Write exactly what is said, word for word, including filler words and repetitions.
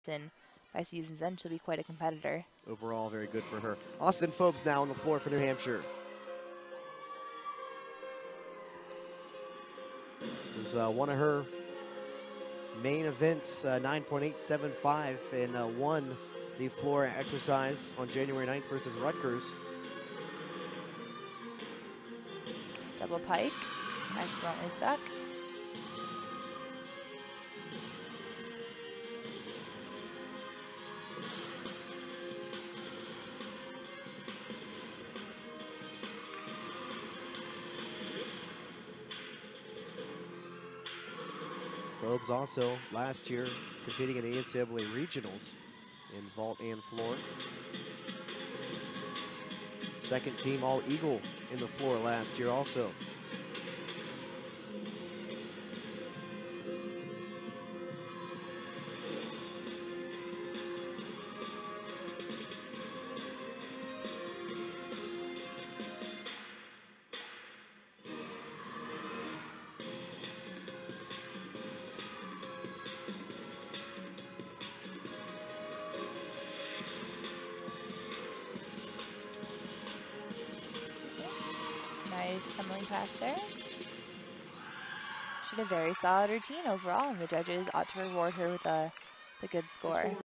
and by season's end, she'll be quite a competitor. Overall, very good for her. Austyn Fobes now on the floor for New Hampshire. This is uh, one of her main events, uh, nine point eight seven five, and uh, won the floor exercise on January ninth versus Rutgers. Double pike, excellently stuck. Fobes also last year competing in the N C double A regionals in vault and floor. Second team All-Eagle in the floor last year also. Nice tumbling pass there. She had a very solid routine overall, and the judges ought to reward her with a, a good score.